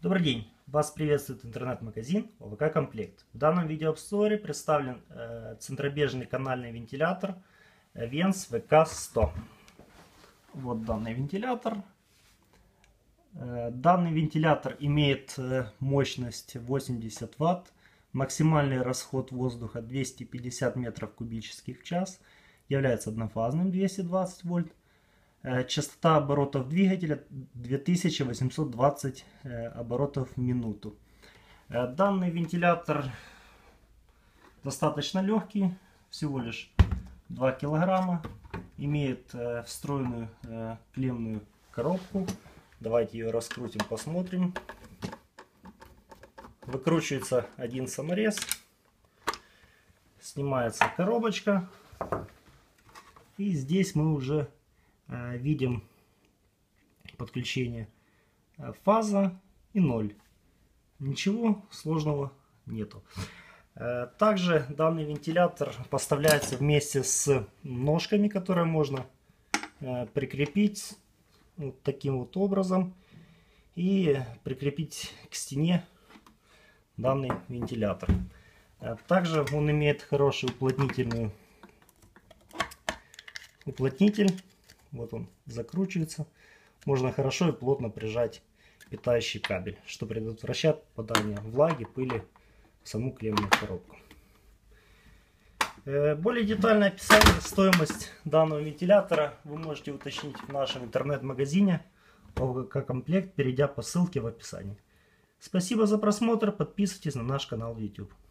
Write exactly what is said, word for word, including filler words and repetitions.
Добрый день! Вас приветствует интернет-магазин о вэ ка Комплект. В данном видеообзоре представлен э, центробежный канальный вентилятор Венс вэ ка сто. Вот данный вентилятор. Э, данный вентилятор имеет э, мощность восемьдесят ватт, максимальный расход воздуха двести пятьдесят метров кубических в час, является однофазным двести двадцать вольт. Частота оборотов двигателя две тысячи восемьсот двадцать оборотов в минуту. Данный вентилятор достаточно легкий, всего лишь два килограмма. Имеет встроенную клеммную коробку. Давайте ее раскрутим, посмотрим. Выкручивается один саморез. Снимается коробочка. И здесь мы уже видим подключение фаза и ноль. Ничего сложного нету. Также данный вентилятор поставляется вместе с ножками, которые можно прикрепить вот таким вот образом и прикрепить к стене данный вентилятор. Также он имеет хороший уплотнительную уплотнитель. Вот он закручивается. Можно хорошо и плотно прижать питающий кабель, что предотвращает попадание влаги, пыли в саму клеммную коробку. Более детальное описание, стоимость данного вентилятора вы можете уточнить в нашем интернет-магазине о вэ ка Комплект, перейдя по ссылке в описании. Спасибо за просмотр, подписывайтесь на наш канал в ютуб.